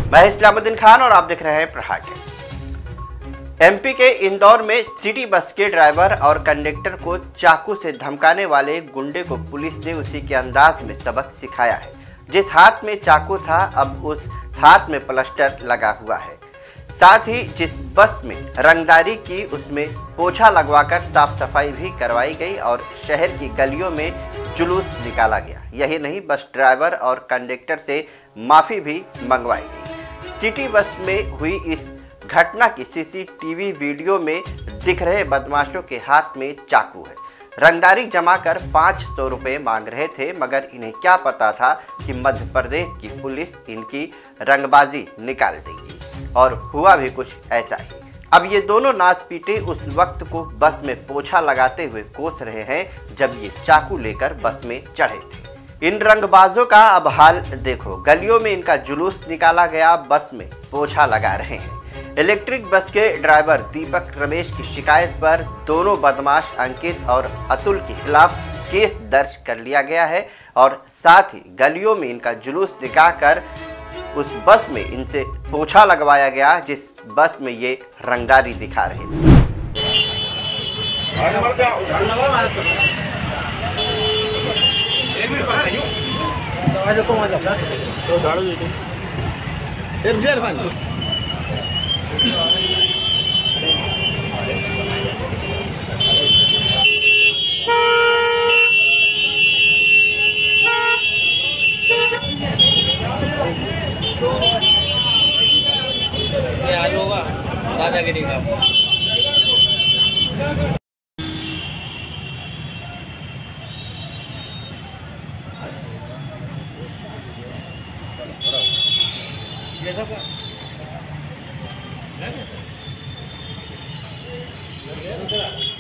मैं इस्लामुद्दीन खान और आप देख रहे हैं प्रहार टाइम्स। एमपी के इंदौर में सिटी बस के ड्राइवर और कंडक्टर को चाकू से धमकाने वाले गुंडे को पुलिस ने उसी के अंदाज में सबक सिखाया है। जिस हाथ में चाकू था अब उस हाथ में प्लास्टर लगा हुआ है। साथ ही जिस बस में रंगदारी की उसमें पोछा लगवाकर साफ सफाई भी करवाई गई और शहर की गलियों में जुलूस निकाला गया। यही नहीं, बस ड्राइवर और कंडक्टर से माफी भी मंगवाई गई। सिटी बस में हुई इस घटना की सीसीटीवी वीडियो में दिख रहे बदमाशों के हाथ में चाकू है। रंगदारी जमा कर 500 रुपये मांग रहे थे, मगर इन्हें क्या पता था कि मध्य प्रदेश की पुलिस इनकी रंगबाजी निकाल देगी। और हुआ भी कुछ ऐसा ही। अब ये दोनों नाच पीटे उस वक्त को बस में पोछा लगाते हुए कोस रहे हैं जब ये चाकू लेकर बस में चढ़े थे। इन रंगबाजों का अब हाल देखो, गलियों में इनका जुलूस निकाला गया, बस में पोछा लगा रहे हैं। इलेक्ट्रिक बस के ड्राइवर दीपक रमेश की शिकायत पर दोनों बदमाश अंकित और अतुल के खिलाफ केस दर्ज कर लिया गया है और साथ ही गलियों में इनका जुलूस दिखाकर उस बस में इनसे पोछा लगवाया गया जिस बस में ये रंगदारी दिखा रहे थे। आज होगा दादागिरी का। ये सब